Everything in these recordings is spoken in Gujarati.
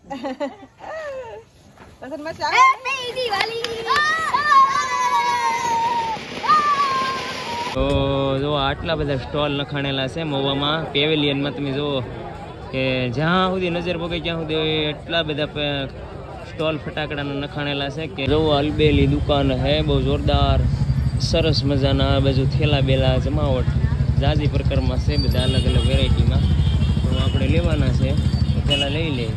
પસંદ માં ચાલે હેપી દિવાળી તો જો આટલા બધા સ્ટોલ નખાણેલા છે મહુવામાં પેવેલિયનમાં તમે જુઓ કે જ્યાં સુધી નજર પગે ત્યાં સુધી એટલા બધા સ્ટોલ ફટાકડાના નખાણેલા છે કે જો અલબેલી દુકાન હે બહુ જોરદાર સરસ મજાના આ બાજુ થેલા બેલા જમાવટ જાજી પ્રકારમાં છે બધા અલગ અલગ વેરાયટીમાં તો આપણે લેવાના છે તો પહેલાં લઈ લઈએ.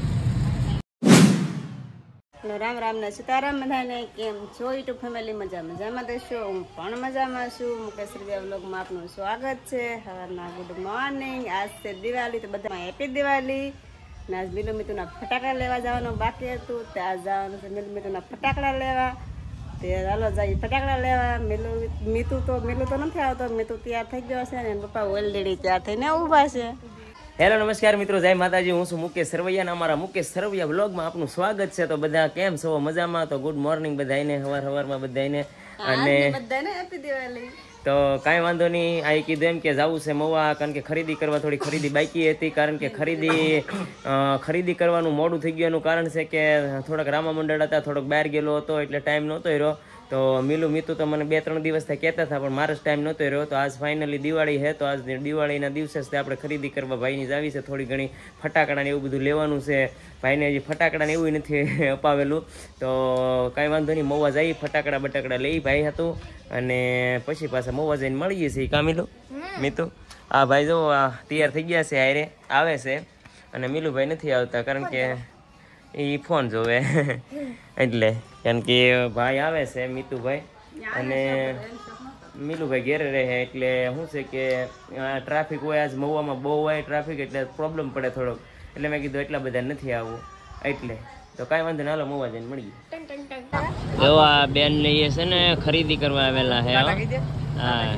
રામ રામ ને સીતારામ બધાને કેમ છો યુટ્યુબ ફેમિલી મજામાં દેશો હું પણ મજામાં છું. મુકેશ સરવૈયા વ્લોગમાં આપનું સ્વાગત છે. સવારના ગુડ મોર્નિંગ. આજ છે દિવાળી તો બધામાં હેપી દિવાળી. ને આજ મિલુ મીતુના ફટાકડા લેવા જવાનું બાકી હતું તે આજ જવાનું છે મિલુ મીતુના ફટાકડા લેવા. તે ચાલો જઈએ ફટાકડા લેવા. મિતુ તો નથી આવતો. મિતુ તૈયાર થઈ ગયો છે ને પપ્પા ઓલરેડી તૈયાર થઈને ઊભા છે. હેલો નમસ્કાર મિત્રો, જય માતાજી. હું છું મુકેશ સરવૈયા. અમારા મુકેશ સરવૈયા વ્લોગમાં આપનું સ્વાગત છે. તો બધા કેમ છો? મજામાં? તો ગુડ મોર્નિંગ બધાને, સવારમાં બધાને અને બધાને હેપી દિવાળી. તો કાંઈ વાંધો નહીં. આ કીધું એમ કે જવું છે મવા, કારણ કે ખરીદી કરવા થોડી ખરીદી બાકી હતી. કારણ કે ખરીદી કરવાનું મોડું થઈ ગયું. એનું કારણ છે કે થોડાક રામા મંડળ હતા, થોડોક બહાર ગયેલો હતો એટલે ટાઈમ નહોતો રહ્યો. તો મિતુ તો મને 2-3 દિવસથી કહેતા હતા પણ મારો જ ટાઈમ નહોતો રહ્યો. તો આજ ફાઇનલી દિવાળી છે. તો આજ દિવાળીના દિવસે જ આપણે ખરીદી કરવા ભાઈની જ આવી છે. થોડી ઘણી ફટાકડાને એવું બધું લેવાનું છે. ભાઈને હજી ફટાકડાને એવું નથી અપાવેલું. તો કાંઈ વાંધો નહીં, મવા જઈ ફટાકડા બટાકડા લઈ ભાઈ હતું અને પછી પાછા મવા જઈને મળીએ છીએ. કામિલો મિતુ આ ભાઈ જો આ તૈયાર થઈ ગયા છે, હારે આવે છે અને મિલુભાઈ નથી આવતા કારણ કે એ ફોન જોવે એટલે. કારણ કે ભાઈ આવે છે મિતુભાઈ અને મિલુભાઈ ઘેરે રહે એટલે શું છે કે ટ્રાફિક હોય. આજ મહુવામાં બહુ હોય ટ્રાફિક એટલે પ્રોબ્લેમ પડે થોડોક. એટલે મેં કીધું એટલા બધા નથી આવવું એટલે. તો કાંઈ વાંધો ના, હાલો મહુવા જઈને મળીએ. જો આ બેન ને એ છે ને ખરીદી કરવા આવેલા છે. હા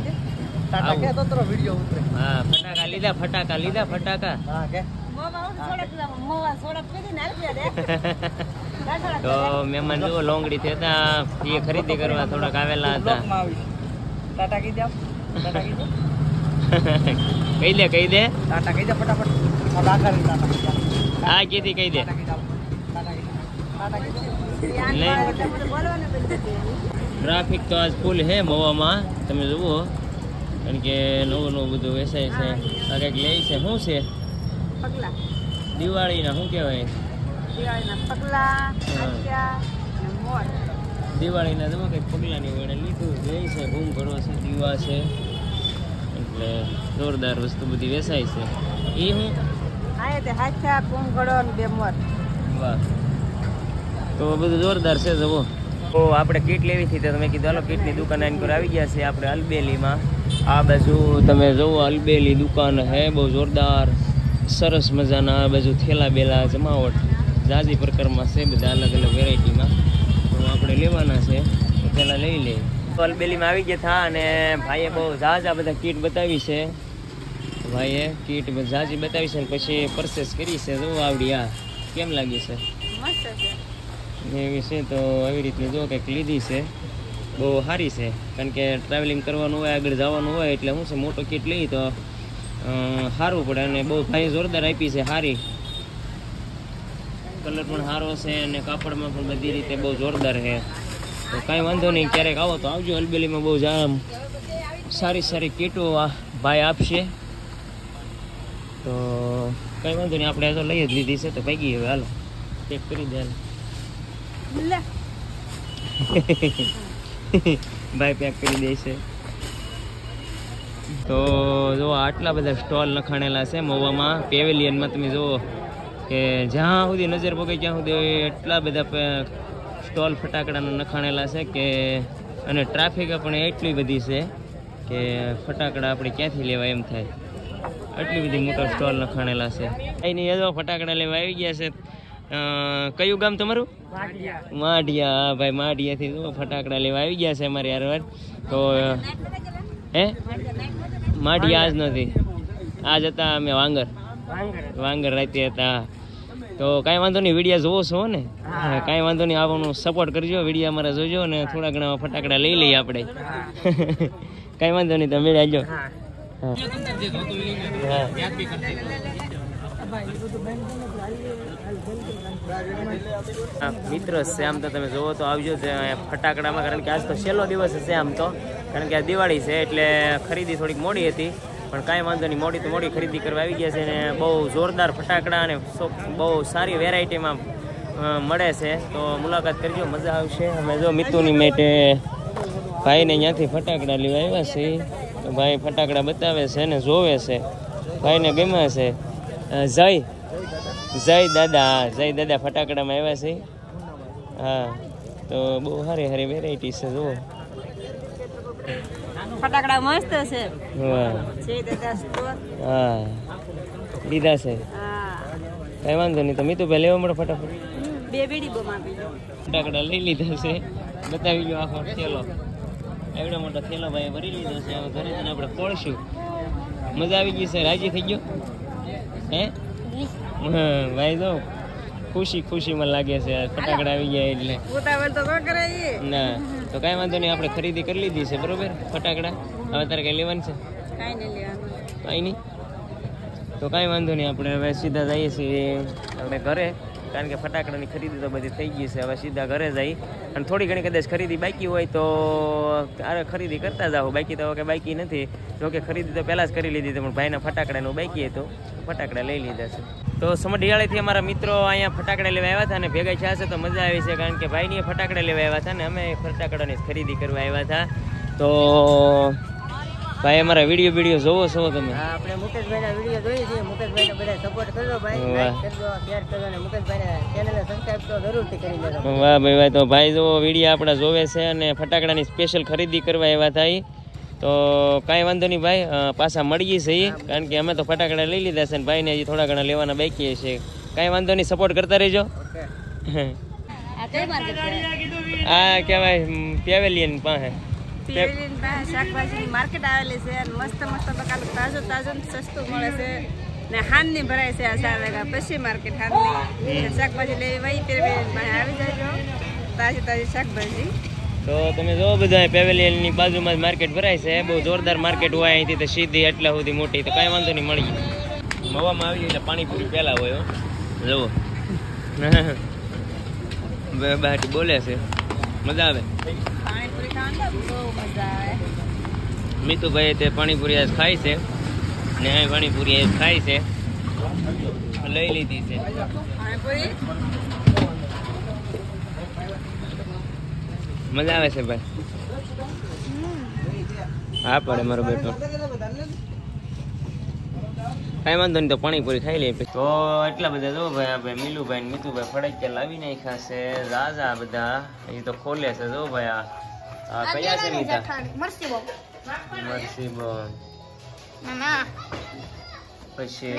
ફટાકા લીધા. તો મહેમાન જુઓ લોંગડી થી હતા, એ ખરીદી કરવા થોડાક આવેલા હતા. કહી દે ફટાફટ. હા કીધી કહી દે. ટ્રાફિક તો આજ ફૂલ હે મહુવામાં, તમે જુઓ. કારણ કે નવું બધું વેચાય છે. આ કંઈક લે છે. શું છે? દિવાળીના શું કહેવાય? દિવાળીના તમે કંઈક પગલાની વડે લીધું લે છે. ઘૂમ ઘડો છે, દીવા છે, એટલે જોરદાર વસ્તુ બધી વેચાય છે. એ હું વાહ, તો બધું જોરદાર છે. જુઓ તો આપણે કીટ લેવી હતી તો તમે કીધું હાલો કીટની દુકાન આની આવી ગયા છે આપણે અલબેલીમાં. આ બાજુ તમે જુઓ અલબેલી દુકાન હે બહુ જોરદાર સરસ મજાના. આ બાજુ થેલા બેલા જમાવટ જાજી પ્રકારમાં છે બધા અલગ અલગ વેરાયટીમાં. તો આપણે લેવાના છે તો પહેલાં લઈ લઈએ. તો અલબેલીમાં આવી ગયા હતા અને ભાઈએ બહુ ઝાઝા બધા કીટ બતાવી છે. ભાઈએ કીટ ઝાઝી બતાવી છે ને પછી પરચેસ કરી છે. જો આવડી આ કેમ લાગી છે? એવી છે. તો આવી રીતની જો કંઈક લીધી છે, બહુ સારી છે. કારણ કે ટ્રાવેલિંગ કરવાનું હોય, આગળ જવાનું હોય એટલે શું છે મોટો કીટ લઈ તો સારું પડે. અને બહુ ભાઈ જોરદાર આપી છે, સારી. કલર પણ સારો છે અને કાપડમાં પણ બધી રીતે બહુ જોરદાર છે. તો કાંઈ વાંધો નહીં, ક્યારેક આવો તો આવજો. અલબેલીમાં બહુ સારી કીટો આ ભાઈ આપશે. તો કંઈ વાંધો નહીં, આપણે તો લઈ જ લીધી છે તો ભાગી હવે. હાલો ચેક કરી દે. ભાઈ પેક કરી દે છે. તો જો આટલા બધા સ્ટોલ નખાણેલા છે મહુવામાં પેવેલિયનમાં. તમે જુઓ કે જ્યાં સુધી નજર પગે ત્યાં સુધી એટલા બધા સ્ટોલ ફટાકડાના નખાણેલા છે કે અને ટ્રાફિક પણ એટલી બધી છે કે ફટાકડા આપણે ક્યાંથી લેવા એમ થાય. એટલી બધી મોટા સ્ટોલ નખાણેલા છે. એની જો ફટાકડા લેવા આવી ગયા છે. કયું ગામ તમારું? માઢિયા. હા ભાઈ માઢિયાથી જો ફટાકડા લેવા આવી ગયા છે અમારે યાર. તો હે માઢિયા આજ નથી, આજ હતા અમે વાંગર રાતે હતા. તો કાંઈ વાંધો નહીં, વિડીયા જોવો છો ને? કાંઈ વાંધો નહીં, આવવાનું સપોર્ટ કરજો, વિડીયા અમારા જોજો ને થોડા ઘણા ફટાકડા લઈ લઈએ આપણે. કાંઈ વાંધો નહીં, તમે આવજો. મિત્રો છે આમ તો તમે જોવો તો આવજો ફટાકડામાં, કારણ કે આજ તો છેલ્લો દિવસ છે આમ તો, કારણ કે આ દિવાળી છે એટલે ખરીદી થોડીક મોડી હતી, પણ કાંઈ વાંધો નહીં, મોડી તો મોડી ખરીદી કરવા આવી ગયા છે ને બહુ જોરદાર ફટાકડા અને બહુ સારી વેરાયટીમાં મળે છે, તો મુલાકાત કરજો, મજા આવશે. અમે જો મિતુની માટે ભાઈને અહીંયાથી ફટાકડા લેવા આવ્યા છે, તો ભાઈ ફટાકડા બતાવે છે ને જોવે છે, ભાઈને ગમ્યા છે. જય દાદા ફટાકડામાં આવ્યા છે. હા, તો બહુ સારી સારી વેરાયટી છે, જુઓ ફટાકડા મસ્ત છે. હા, લીધા છે, કઈ વાંધો નહીં. તો મીતુ ભાઈ લેવા મળે ફટાફટ, બે બીડી બોમ આપી દો. ફટાકડા લઈ લીધા છે, બતાવી લો આખો થેલો, એવડો મોટો થેલો ભાઈ ભરી લીધો છે. હવે ઘરે જઈને આપણે ખોલશું. મજા આવી ગઈ છે, રાજી થઈ ગયો હે? ભાઈ તો ખુશીમાં લાગે છે, ફટાકડા આવી ગયા એટલે. ના તો કઈ વાંધો નહીં, આપણે ખરીદી કરી લીધી છે બરોબર ફટાકડા. હવે તારે કઈ લેવાનું છે? કઈ નહીં, તો કઈ વાંધો નહીં, આપણે હવે સીધા જઈએ છીએ આપણે ઘરે, કારણ કે ફટાકડાની ખરીદી તો બધી થઈ ગઈ છે. હવે સીધા ઘરે જઈ અને થોડી ઘણી કદાચ ખરીદી બાકી હોય તો ખરીદી કરતા જાઓ, બાકી તો કે બાકી નથી. જોકે ખરીદી તો પહેલાં જ કરી લીધી હતી, પણ ભાઈના ફટાકડાનું બાકી હતું, ફટાકડા લઈ લીધા છે. તો સમઢિયાળીથી અમારા મિત્રો અહીંયા ફટાકડા લેવા આવ્યા હતા અને ભેગા થયા છે, તો મજા આવી છે, કારણ કે ભાઈની ફટાકડા લેવા આવ્યા હતા અને અમે ફટાકડાની ખરીદી કરવા આવ્યા હતા. તો ભાઈ અમારા વિડીયો જોવો છો તમે? આપણે મુકેશભાઈના વિડીયો જોઈએ છીએ. મુકેશભાઈને બધા સપોર્ટ કરજો ભાઈ, લાઈક કરજો, શેર કરજો અને મુકેશભાઈને ચેનલને સબસ્ક્રાઇબ તો જરૂરથી કરી દેજો. વાહ ભાઈ, તો ભાઈ જો વિડીયો આપણા જોવે છે અને ફટાકડાની સ્પેશિયલ ખરીદી કરવા આવ્યા હતા. તો કાંઈ વાંધો નહીં ભાઈ, પાછા મળીએ છીએ, કારણ કે અમે તો ફટાકડા લઈ લીધા છે અને ભાઈને હજી થોડા ઘણા લેવાના બાકી છે. કાંઈ વાંધો નહીં, સપોર્ટ કરતા રહેજો. આ કહેવાય પેવેલિયન પાસે શાકભાજીની માર્કેટ આવેલી છે અને મસ્ત પ્રકારનું તાજું સસ્તું મળે છે ને હાનની ભરાય છે. આ 4 વાગ્યા પછી માર્કેટ હાનની શાકભાજી લેવી વહી પેવેલિયન પાસે આવી જાય, તાજી શાકભાજી. તો તમે જો બધા પેવેલિયનની બાજુમાં જ માર્કેટ ભરાય છે, બહુ જોરદાર માર્કેટ હોય અહીંથી તો સીધી એટલા સુધી મોટી, તો કાંઈ વાંધો નહીં, મળી મવામાં આવી એટલે પાણીપુરી પહેલા હોય. જુઓ બાટી બોલે છે, મજા આવે પાણીપુરી ખાવાની બહુ મજા આવે. મીતુભાઈ તે પાણીપુરી આજ ખાય છે ને અહીં પાણીપુરી આજ ખાય છે, લઈ લીધી છે પાણીપુરી. મજા આવે છે ભાઈ. હા પડે મારો બેટો, કઈ વાંધો નહીં, તો પાણીપુરી ખાઈ લે. તો એટલા બધા જો ભાઈ, આ ભાઈ મીલુભાઈ ને મીતુભાઈ ફટાકડા લાવી નાખ્યા છે રાજા બધા, હજી તો ખોલે છે. જો ભાઈ આ કયા છે મીતા? મરસી બોમ, પછી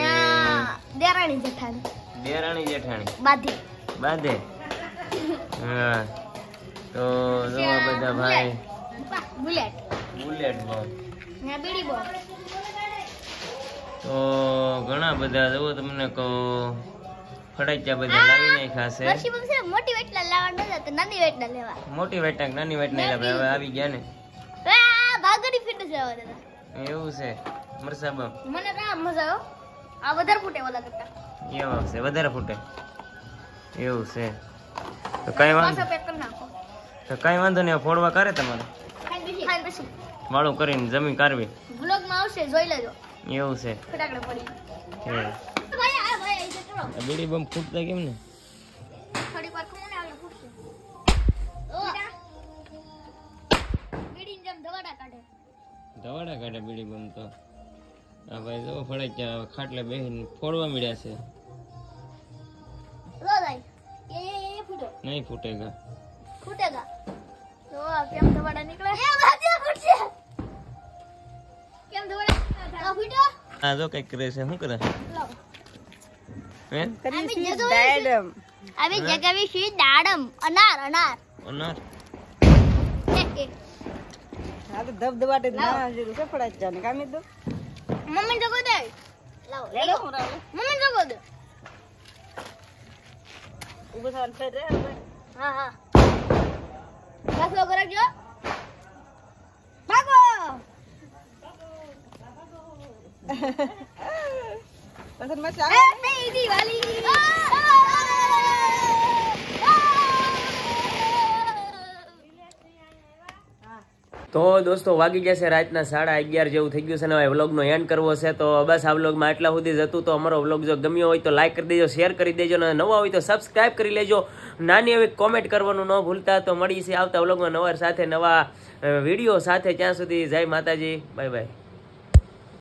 દેરાણી જેઠાણી બાંધે. હા, તો જો બધા ભાઈ બુલેટ બોમ, તો ઘણા બધા જો તમને કહો ફટાકડા બધા લાવી નાખ્યા છે. મોટી વેટના નાની વેટના હવે આવી ગયા ને. એવું છે મરસા બમ, મને મજા આ વધારે ફૂટે ઓલા કરતા. એવું છે, વધારે ફૂટે એવું છે. તો કઈ વાંધો નહીં, ફોડવા કરે તમારે વાળું કરીને જમીન કાઢવી જોઈ લેજો. એવું છે, બીડી બમ ફૂટતા કેમ ને? ધવાડા કાઢે બીડી બમ તો. આ ભાઈ જો ફટાકડા ખાટલે બેહીને ફોડવા મળ્યા છે. નહીં ફૂટેગા. તો કેમ ધવાડા નીકળે? કેમ ધવાડા ફૂટ્યો? આ જો કઈક કરે છે, શું કરે? હે કરીશી દાડમ. આવી જગાવી છે દાડમ, અનાર. આ તો ધબધબાટે ના જરૂર છે ફટાકડા ને કામી દો. મમ્મી જગો દે. લાવો લે હું રાવ. મમ્મી જગો દે. ઉભો થાન ફેર રે. હા કાસલો કરજો. ભાગો. પસંદ મચા Happy Diwali. તો દોસ્તો વાગી જશે રાતના 11:30 જેવું થઈ ગયું છે ને હવે વ્લોગનો એન્ડ કરવો છે. તો બસ આ વ્લોગમાં એટલા સુધી જ હતું. તો અમારો વ્લોગ જો ગમ્યો હોય તો લાઈક કરી દેજો, શેર કરી દેજો, અને નવા હોય તો સબસ્ક્રાઇબ કરી લેજો. નાની એવી કોમેન્ટ કરવાનું ન ભૂલતા. તો મળી છે આવતા વ્લોગમાં નવા સાથે નવા વિડીયો સાથે. ત્યાં સુધી જય માતાજી, બાય બાય.